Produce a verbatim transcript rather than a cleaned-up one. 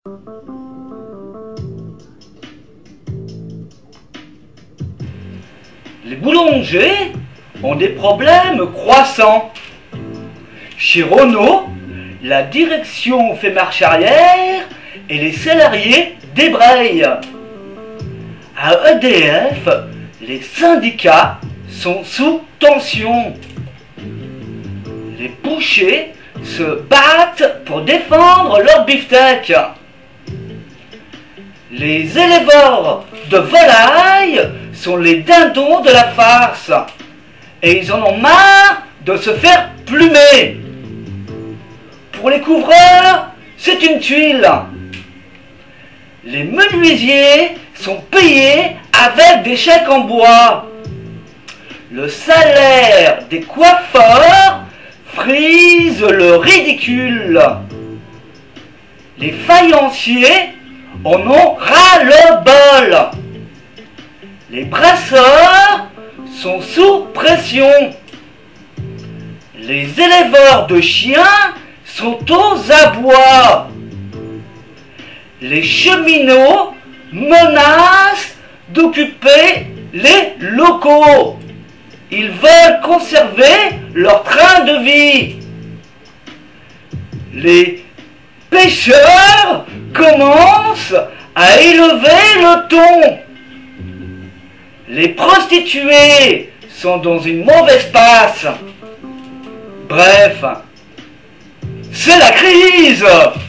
Les boulangers ont des problèmes croissants. Chez Renault, la direction fait marche arrière et les salariés débrayent. À E D F, les syndicats sont sous tension. Les bouchers se battent pour défendre leur beefsteak. Les éleveurs de volailles sont les dindons de la farce et ils en ont marre de se faire plumer. Pour les couvreurs, c'est une tuile. Les menuisiers sont payés avec des chèques en bois. Le salaire des coiffeurs frise le ridicule. Les faïenciers en ont ras-le-bol. Les brasseurs sont sous pression. Les éleveurs de chiens sont aux abois. Les cheminots menacent d'occuper les locaux. Ils veulent conserver leur train de vie. Les pêcheurs commencent à élever le thon. Les prostituées sont dans une mauvaise passe. Bref, c'est la crise!